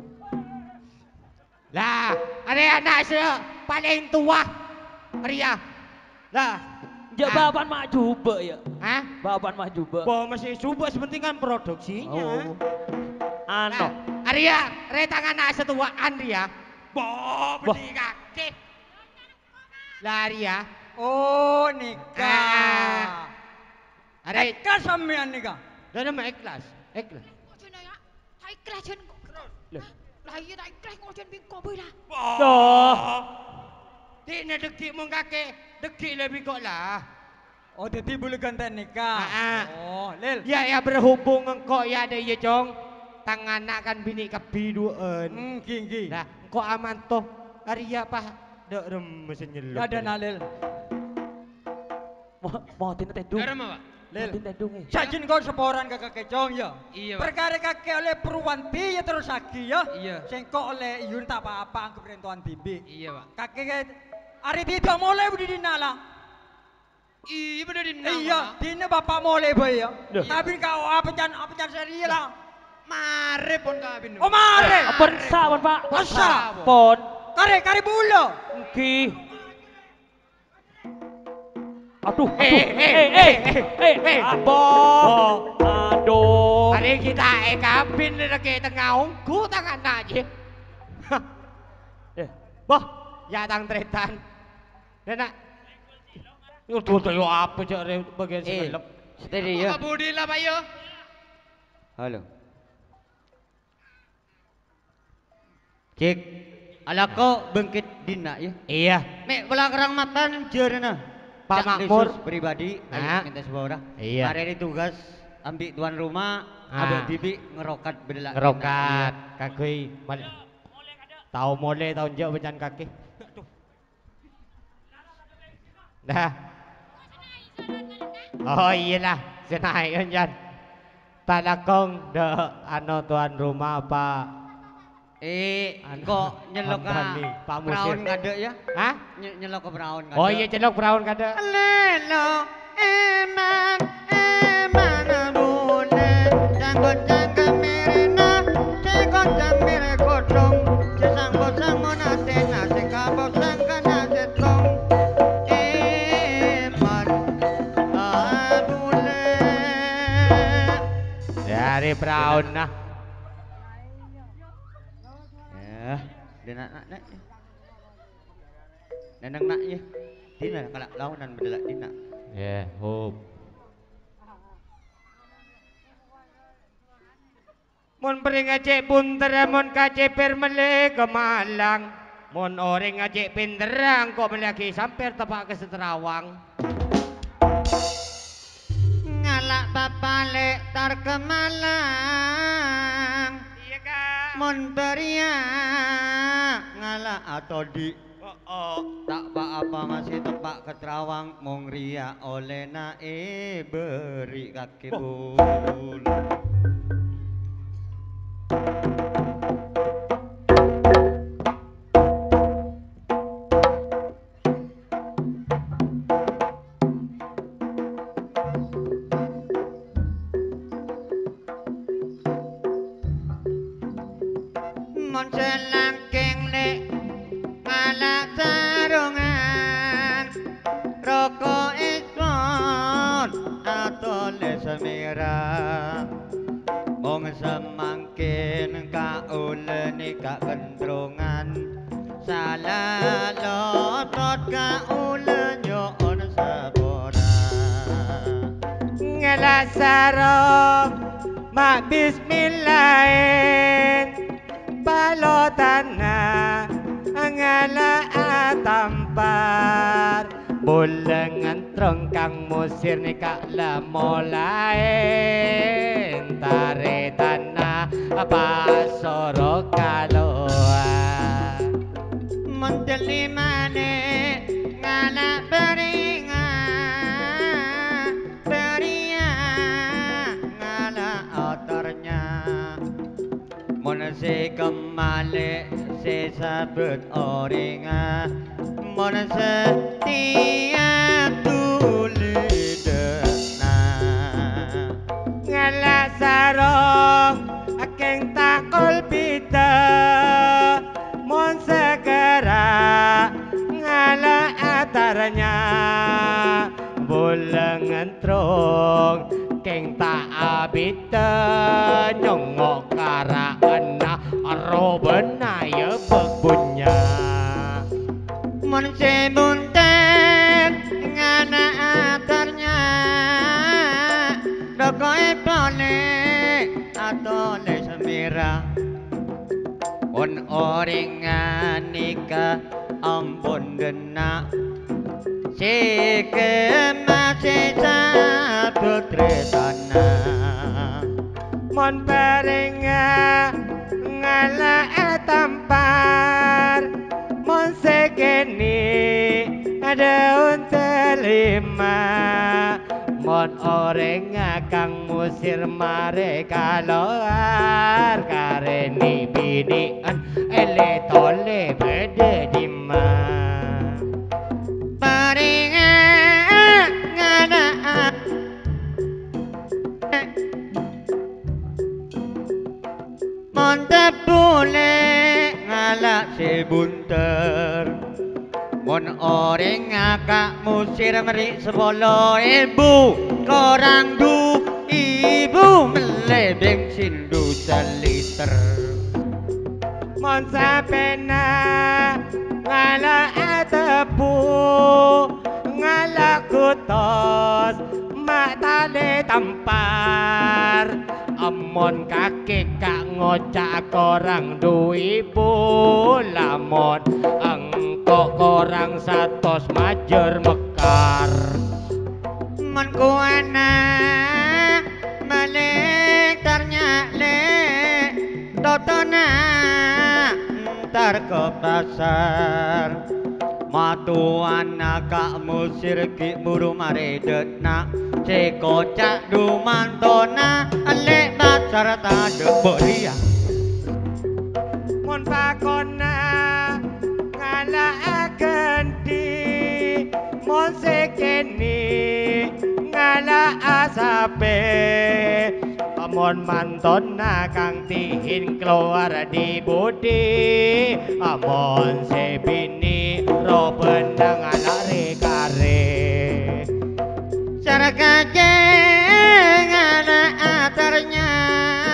Lah, are anak se paling tua. Ria. Lah. Ya Ah. baban mak juba ya. Hah? Baban mak juba. Wah masih coba sepenting kan produksinya. Oh. Nah, Ano. Arya, retangan anak setuaan Ria. Boh, Wah. beli kaki. Lah Arya, Oh nikah. ada Eka sampean nikah. ada mah ikhlas, ikhlas. Kau ya, tak ikhlas jen. Loh. Lah iya tak ikhlas kau jen bingko boy lah. Doh. Di na deki mong kaki, deki lebih kok lah. Oh jadi boleh gantian nikah. Ah, ah. Oh lel. Ya ya berhubung engkau ya ada ya jong. Tangan nak kan bini kebiduan. Hmm ginggi. Nah, engkau aman toh. Arya pah dek rem mesin nyeluk. Ada nalel. Mau mau tina tedung. Garam apa? Lel. Tina tedung eh. Sajin kau seporan kakak kecong ya. Iya, Pak. Perkara kakek oleh Purwanti ya terus lagi ya. Iya. Sengkok oleh Iyun tak apa-apa ke perintuan bibi. Iya, Pak. Kakek hari tidak mulai budi dinala. Iya, bener di Iya, dina bapak mulai bayi ya. Loh. Tapi kau apa jan apa jan seri lah. Mare pon kabin. Oh mare. Apa sa ban Pak? Asa. Pon. Kare kare bulu. Ki. Aduh, aduh. Eh, eh, eh, eh, eh, eh, ah, boh. Aduh. Hari kita eh kabin lagi tengah ungku tangan aja. Eh, Boh, ya tang tretan. Nenak. Yo tuh tuh yo apa cak re bagian Eh, sekelep. steady ya. Apa budi lah, Pak yo? Halo. Cik, ala kau bangkit dina ya. Iya, Mek belah kerang matan jerna. Pak Cak Makmur. khusus pribadi, Ah. minta sebuah orang. Iya. Hari ini tugas ambil tuan rumah, Ah. abang bibi ngerokat bedelak. ngerokat kaki. Mal- Tahu mole tahu jauh becan kaki. Dah. Oh iyalah, senai kan Jan. Tak lakong de ano tuan rumah Pak. Eh, Anu, kok nyelok ka Antoni, Pak Musir. perawan kada ya? Hah? Ny- nyelok ke perawan kada. Oh iya celok perawan kada. Lelo, eman, eman abune, janggut janggut mirina, cekot jamire kodong, jesang bosang monate nase kabosang kana setong. Eman, Dari Brown nah. Ya, dia nak nak nak. Neneng nak ya. Dina kalau launan bedelak dina. Ya, hop. Mun pering acek punter mun kaceper mele ke Malang. Mun orang acek pinterang kok melaki sampai tepak ke Seterawang. Ngalak papale tar ke Malang. Iya kak. Mun beriak ngalak atau di Oh, oh. tak apa masih tepak ke Terawang mong ria oleh nae beri kaki bulu. Mon selangking lek ngalak sarungan rokok ikon atau le semira mong semangkin ka uleni ka gendrongan salah lotot ka ulen nyon sabora Ngelak sarong mak bismillahin balotana ngala atampar bulangan trongkang musir ni kak la molain tare tanah pasoro kaloa menteli mane ngala beringa beria ngala otornya mon se kemale se sabut oringa mon setia tulidena ngala sarong akeng takol pita mon segera ngala atarnya bulangan trong keng ta abita nyongok karaan na arobena ya bebunya mon se bunten ngana atarnya dokoe pole atau le semira on oringan nikah ampun gena Sike masih satu tresana mon paringa ngala tampar mon segeni ada untuk lima mon orang kang musir mare kaloar kareni binian ele tole bede dima paringa ngana Monte bule ngala sebunter Mon orang ngakak musir meri sepuluh ibu Korang du ibu mele bensin du seliter Mon sapena ngala atepu ngala kutos mak tale tampar amon kakek kak ngocak korang du ibu lamon engkok korang satos majer mekar Mon kuana balik ternyale totona ntar ke pasar matuan kak musir ki buru maredet nak Cekocak dumantona alek basar tade beria Mon pakona ngala akendi Mon sekeni ngala asape Amon mantona kang tihin keluar di budi Amon sebini ro benang ala rekare Sarga jeng ala atarnya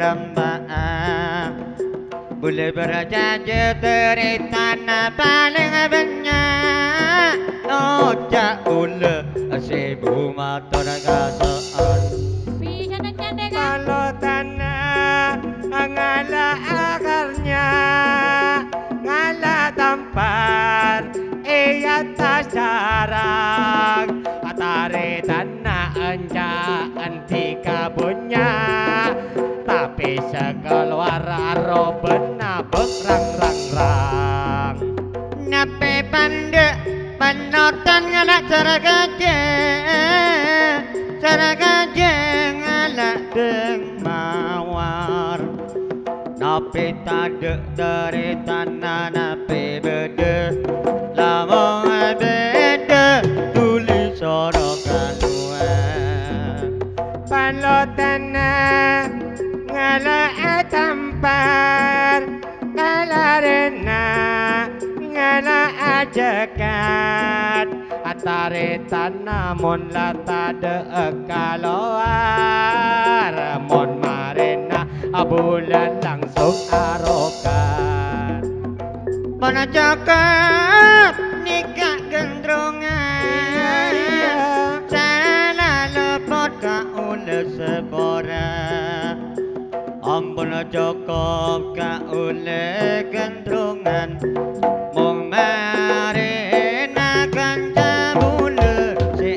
perembaan boleh berjanji cerita paling banyak ojak ule seribu motor gasaan Bisa cendek kalau tanah ngala akarnya ngala tampar iya tas jarang atare tanah anja anti kabunnya tapi sekeluar aro bena berang rang rang nape pande panotan ngala cara gaje cara gaje ngala deng mawar nape tade dari tanah nape bede lama bede tulis sorokan panotan ngala tampar ngala rena ngala ajakan atare tanah mon lata de kaloar mon marena abulan langsung arokan mana cakap nikah gendrongan sana lepot ka ule sebora ampun cukup ka ule gendrongan mong marina kanca bule si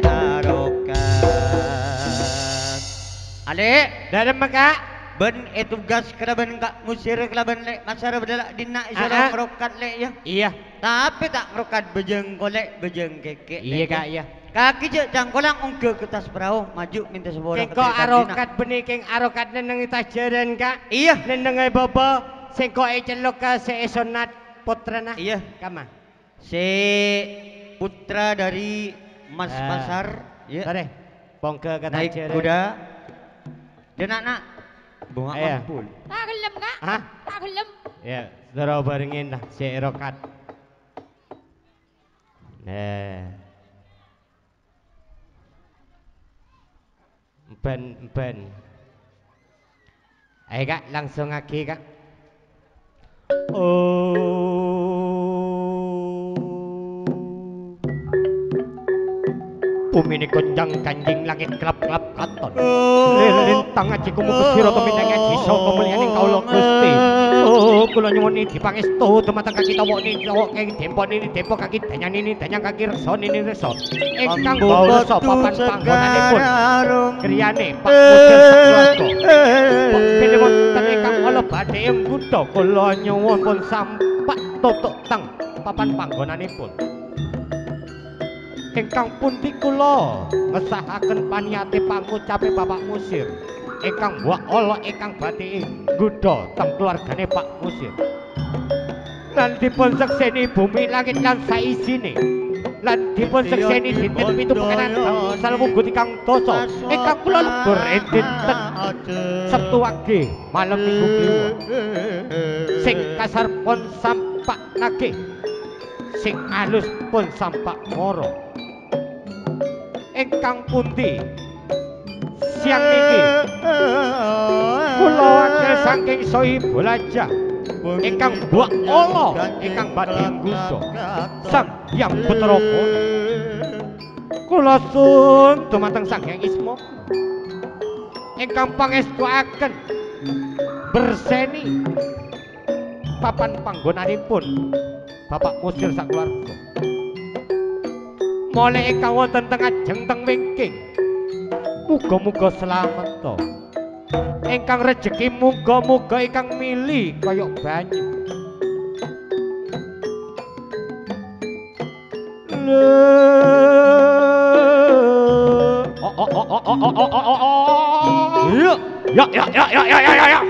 arokan ale dalam maka ben itu gas keraban kak musir keraban lek masara bedala dina isara merokat lek ya iya tapi tak merokat bejeng kolek bejeng keke iya kak iya kaki je jangkolang ongke ke tas perahu maju minta sebuah kengko arokat benih keng arokat neneng tajaran kak iya neneng ay baba sengko ay celok ka se esonat putrana iya kama si putra dari Mas Ah. Pasar ya sore bongke ke naik tajaran kuda dia nak nak bunga Iya. ampun Tak gelem kak hah Tak gelem ya saudara barengin lah si erokat nah ben ben ayo kak langsung lagi kak oh bumi ini konjang kanjing langit kelap-kelap katon lelintang aji kumu kesiro teminang aji so kemulianing kaulo gusti oh kula nyuwun iki pangestu dumateng kaki tawa ni tawa kaki tempo ni tempo kaki danyang ini danyang kaki reksa ni reksa ingkang bau resa papan panggonanipun griyane Pak Mudir Sakwarga Pak dene wonten ingkang ala badhe embuda kula nyuwun pun sampak tutuk teng papan panggonanipun ingkang pundi kula ngesahaken panyate pangucape Bapak Musir ingkang mbok ala ingkang badhe nggodha teng keluargane Pak Musir lan dipun sekseni bumi langit lan saisine lan dipun sekseni dinten pitu pekanan gangsal wunggut ingkang dosa ingkang kula lebur dinten Sabtu wage malam Minggu Kliwon sing kasar pun sampak nagih sing alus pun sampak moro ingkang pundi siang niki kula wakil saking soi bolaja ingkang buak Allah ingkang badhe nggodha sang yang putra kula kula sun dumateng sang Hyang Isma ingkang pangestuaken berseni papan panggonanipun Bapak Musir sakeluarga mulai ingkang wonten teng ajeng teng wingking muga-muga slamet to ingkang rejeki muga-muga ingkang mili kaya banyu oh oh oh oh oh oh oh oh oh ya ya ya ya ya ya ya ya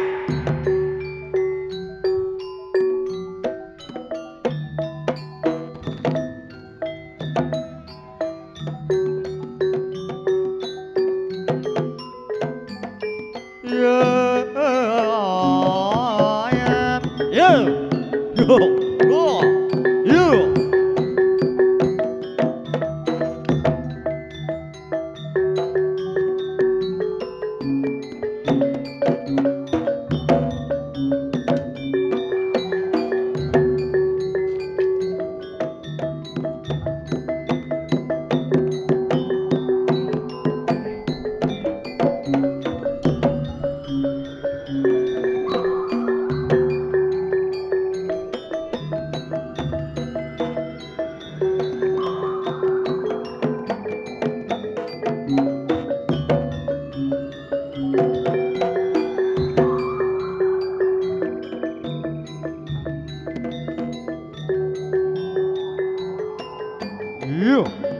Iya.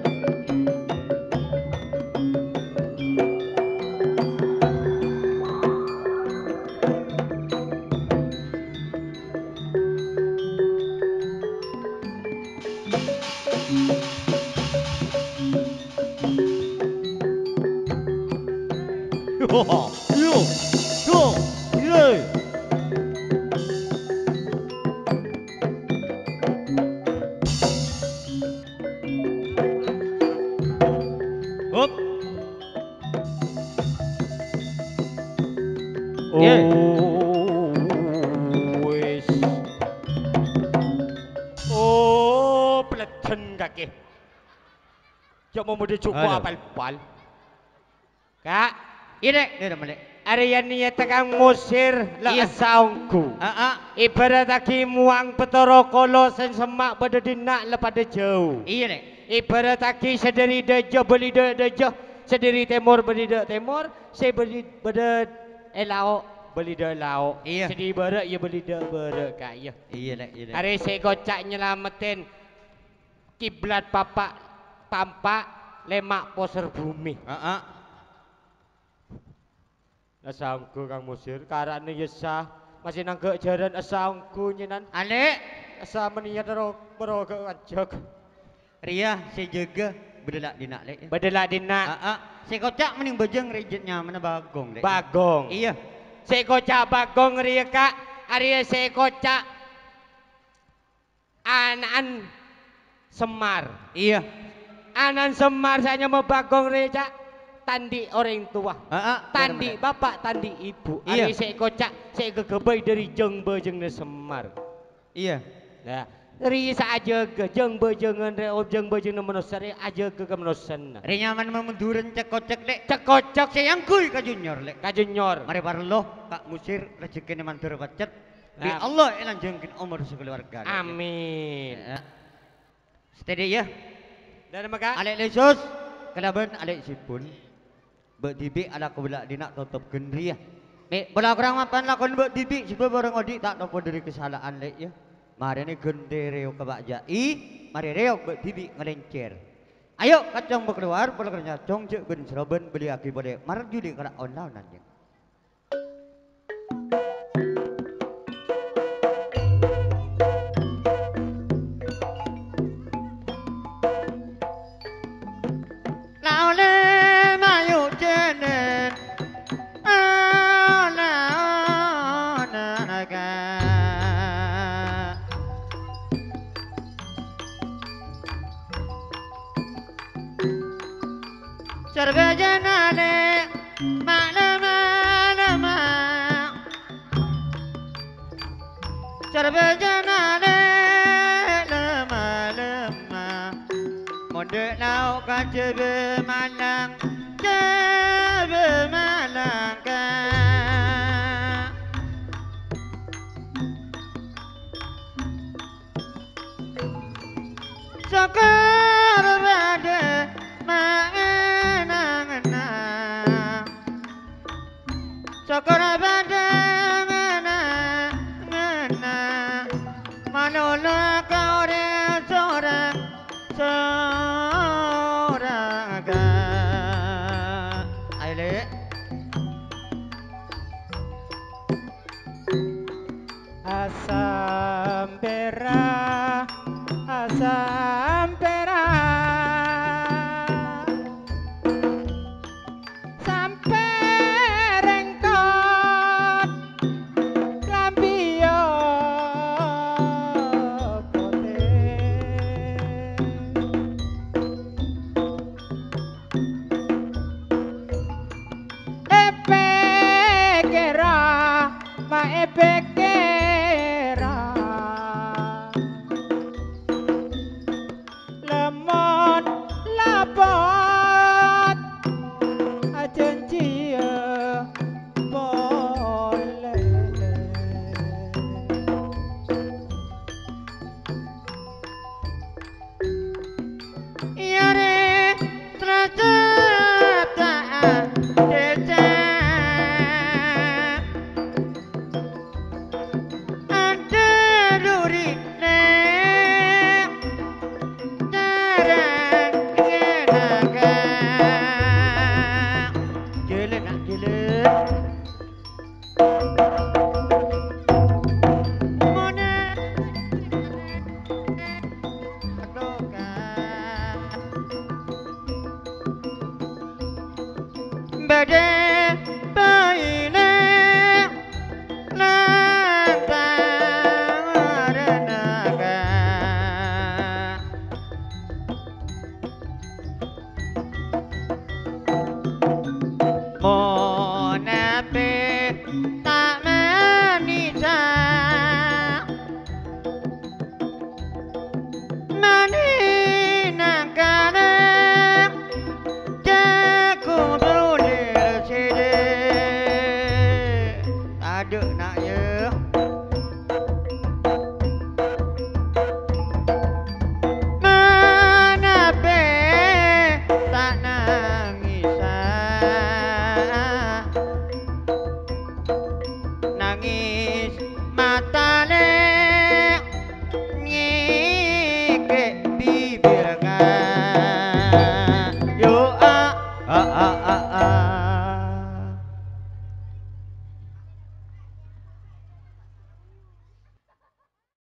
Yo, yo, yo, iya. Hop. Iya. Oh, wis. Oh, pleten kaki. Cok mau muda cukup Halo. apal-pal. Kak, Ini, ini dah balik. Ariani ya tekan musir la Iya. asaungku. Ah, ah. Ibarat aki muang petoro kolo sen semak pada dinak le pada jauh. Iya nek. Ibarat aki sederi dejo beli de dejo, sederi timur beli de timur, saya beli beda elao beli de lao. Iya. Sederi barat ya beli de barat kak ya. Iya nek, iya nek. Hari saya kocak nyelamatin kiblat papak tampak lemak poser bumi. Ah, ah. Asangku kang musir karane yesah masih nang jaran asangku nyenan Alek, asa meniat ro ro kancok Ria, saya jaga bedelak dinak lek. bedelak dina Ah, ah. Saya kocak mending bejeng rejitnya mana bagong lek. bagong Iya. saya kocak bagong ria kak Arya saya kocak anan semar Iya. anan semar saya mau bagong ria cak tandi orang tua Ah, ah. tandi bapak tandi ibu Iya. Arya saya kocak saya gegebai dari jeng bejeng semar Iya. nah ri saja ke jeng bejengan re objeng bejeng manusia aja ke ke manusia Ria nyaman memunduran cek kocak lek. cek kocok Sayang kuy ka junior lek. kajunyor Mari parlo Kak Musir rezekine mantur pacet. Di Nah. Allah elanjengkeun umur sekeluarga. lek. amin Ya. Steady ya. dan maka Alek lesus kelaban alek sipun. Mbak Dibi ala kebelah dinak tutup gendri ya. Nek bola kurang mapan lakon Mbak Dibi sebab barang odi tak nopo dari kesalahan lek ya. Mari ini gendereo kebak jai, mari reok Mbak Dibi ngelencer. Ayo kacang berkeluar, bola kerja cong cek ben seroben beli aki bode mar judi kena online nanti. Laule mayu jenen ana ana naga Sarva janale malama lama Sarva janale lama lama Monde nau kan jebe malang jebe malang ka Sakar bade maenangna Sakar bade maenangna Manola kaure sorang soraga Aile asam pera asam pera Tuhan.